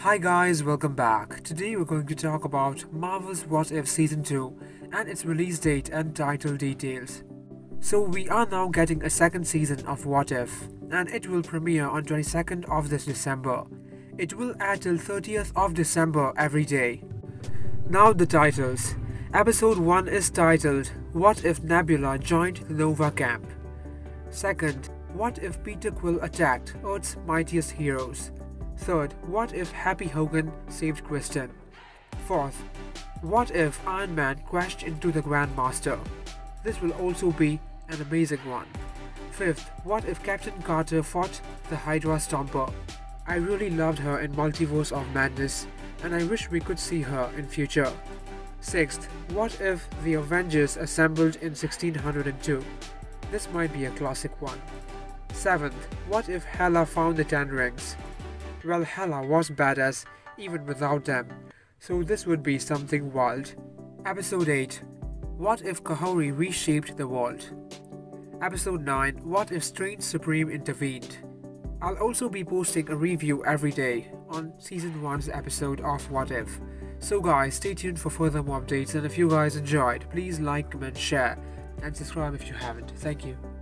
Hi guys, welcome back. Today we're going to talk about Marvel's What If Season 2 and its release date and title details. So we are now getting a second season of What If, and it will premiere on 22nd of this December. It will air till 30th of December every day. Now the titles. Episode 1 is titled What If Nebula Joined the Nova Camp? Second, What If Peter Quill Attacked Earth's Mightiest Heroes? Third, What If Happy Hogan Saved Kristen? Fourth, What If Iron Man crashed into the Grandmaster? This will also be an amazing one. Fifth, What If Captain Carter fought the Hydra Stomper? I really loved her in Multiverse of Madness, and I wish we could see her in future. Sixth, What If the Avengers assembled in 1602? This might be a classic one. Seventh, What If Hela found the 10 rings? Well, Hela was badass even without them, so this would be something wild. Episode 8, What If Kahori reshaped the world? Episode 9, What If Strange Supreme intervened? I'll also be posting a review every day on Season 1's episode of What If. So guys, stay tuned for further more updates, and if you guys enjoyed, please like, comment, share, and subscribe if you haven't. Thank you.